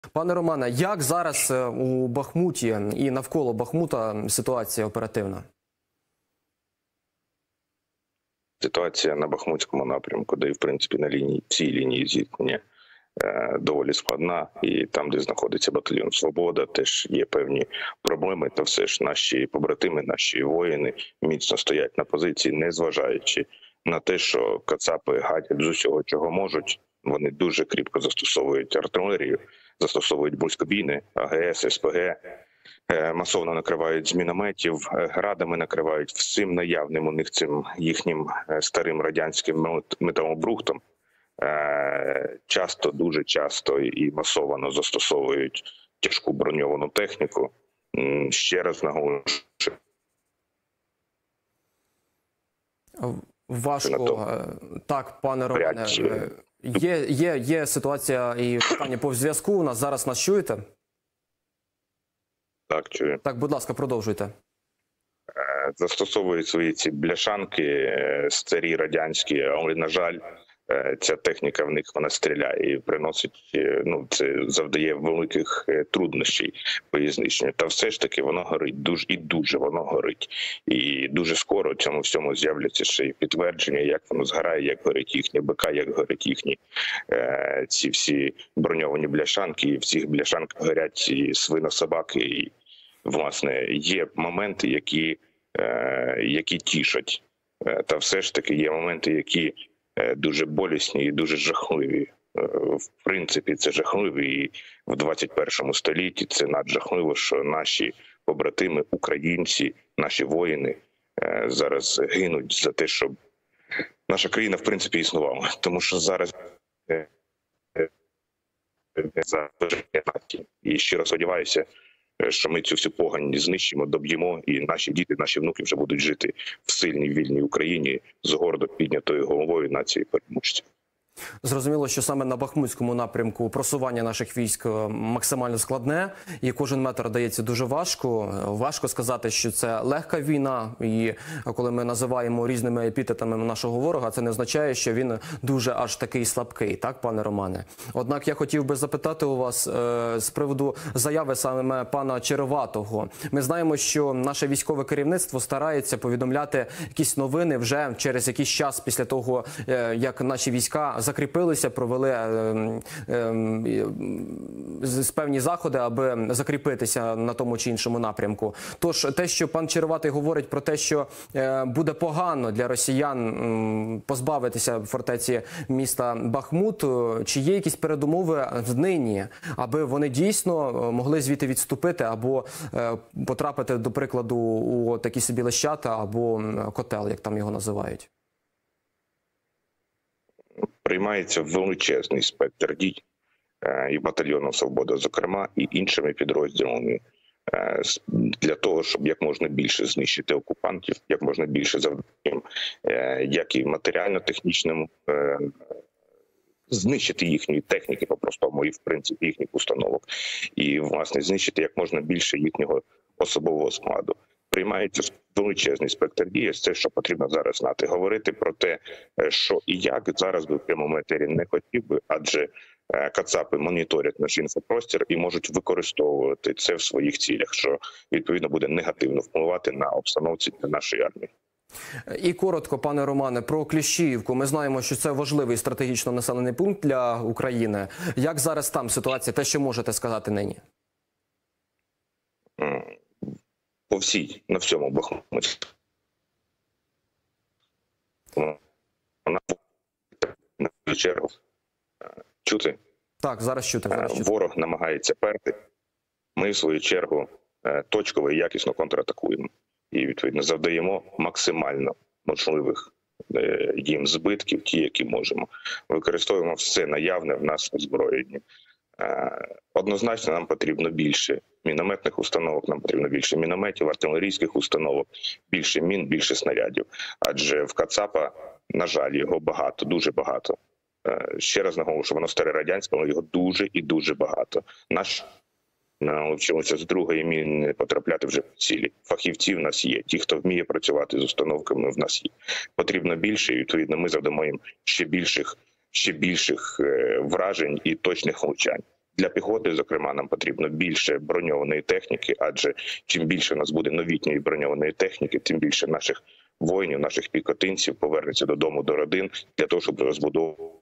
Пане Романе, як зараз у Бахмуті і навколо Бахмута ситуація оперативна? Ситуація на Бахмутському напрямку, де і в принципі на цій лінії зіткнення доволі складна, і там, де знаходиться батальйон Свобода, теж є певні проблеми. Та все ж наші побратими, наші воїни міцно стоять на позиції, незважаючи на те, що кацапи гадять з усього, чого можуть. Вони дуже кріпко застосовують артилерію, застосовують близькобійне, АГС, СПГ, масовно накривають з мінометів, градами накривають всім наявним у них цим їхнім старим радянським металобрухтом. Часто, дуже часто і масово застосовують тяжку броньовану техніку. Ще раз наголошую. Важко. Так, пане Романе, є ситуація і питання по зв'язку. У нас зараз нас чуєте? Так, чую. Так, будь ласка, продовжуйте. Застосовують свої ці бляшанки, старі радянські, але, на жаль, ця техніка в них вона стріляє і приносить, це завдає великих труднощів по її знищенню. Та все ж таки воно горить, дуже воно горить. І дуже скоро цьому всьому з'являться ще й підтвердження, як воно згорає, як горить їхня БК, як горить їхні ці всі броньовані бляшанки. І в цих бляшанках горять і свинособаки. І, власне, є моменти, які тішать. Та все ж таки є моменти, які дуже болісні і дуже жахливі. В принципі, це жахливо, і в 21 столітті це наджахливо, що наші побратими, українці, наші воїни зараз гинуть за те, щоб наша країна, в принципі, існувала. Тому що зараз за нації. І щиро сподіваюся, що ми цю всю погань знищимо, доб'ємо, і наші діти, наші внуки вже будуть жити в сильній, вільній Україні з гордо піднятою головою нації переможців. Зрозуміло, що саме на Бахмутському напрямку просування наших військ максимально складне, і кожен метр дається дуже важко. Важко сказати, що це легка війна, і коли ми називаємо різними епітетами нашого ворога, це не означає, що він дуже аж такий слабкий, так, пане Романе? Однак я хотів би запитати у вас з приводу заяви саме пана Череватого. Ми знаємо, що наше військове керівництво старається повідомляти якісь новини вже через якийсь час після того, як наші війська закріпилися, провели певні заходи, аби закріпитися на тому чи іншому напрямку. Тож те, що пан Череватий говорить про те, що буде погано для росіян позбавитися фортеці міста Бахмут, чи є якісь передумови нині, аби вони дійсно могли звідти відступити або потрапити, до прикладу, у такі собі Лещата або котел, як там його називають? Приймається величезний спектр дій і батальйону «Свобода», зокрема, і іншими підрозділами для того, щоб як можна більше знищити окупантів, як можна більше завданням, як і матеріально-технічним, знищити їхні техніки по-простому і, в принципі, їхніх установок. І, власне, знищити як можна більше їхнього особового складу. Приймається величезний спектр дій, це, що потрібно зараз знати. Говорити про те, що і як зараз би в прямому етері не хотів би, адже кацапи моніторять наш інфопростір і можуть використовувати це в своїх цілях, що, відповідно, буде негативно впливати на обстановці нашої армії. І коротко, пане Романе, про Кліщіївку. Ми знаємо, що це важливий стратегічно населений пункт для України. Як зараз там ситуація? Те, що можете сказати нині? На всьому Бахмуті. На чергу. Чути? Так, зараз чути. Ворог намагається перти. Ми, в свою чергу, точково і якісно контратакуємо. І, відповідно, завдаємо максимально можливих їм збитків, ті, які можемо. Використовуємо все наявне в нас озброєнні. Однозначно нам потрібно більше мінометних установок, нам потрібно більше мінометів, артилерійських установок, більше мін, більше снарядів. Адже в кацапа, на жаль, його багато, дуже багато. Ще раз наголошую, воно старе радянське, але його дуже і дуже багато. Наш навчилися з другої міни потрапляти вже в цілі. Фахівці в нас є. Ті, хто вміє працювати з установками, в нас є. Потрібно більше, і, відповідно, ми завдамо їм ще більших вражень і точних влучань. Для піхоти, зокрема, нам потрібно більше броньованої техніки, адже чим більше у нас буде новітньої броньованої техніки, тим більше наших воїнів, наших піхотинців повернеться додому до родин для того, щоб розбудовувати